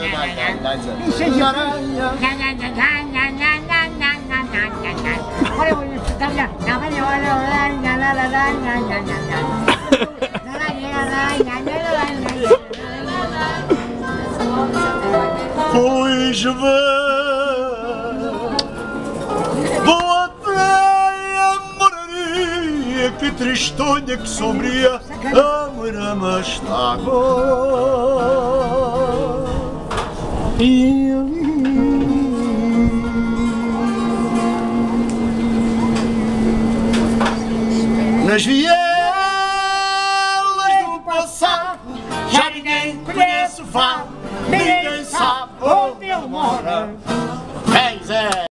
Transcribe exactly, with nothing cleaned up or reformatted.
Pois bem, boa praia, moraria, que tristonha, que sombria, a marama está agora. E nas vielas do passado já ninguém conhece o Fado, ninguém sabe onde ele mora. Quem é?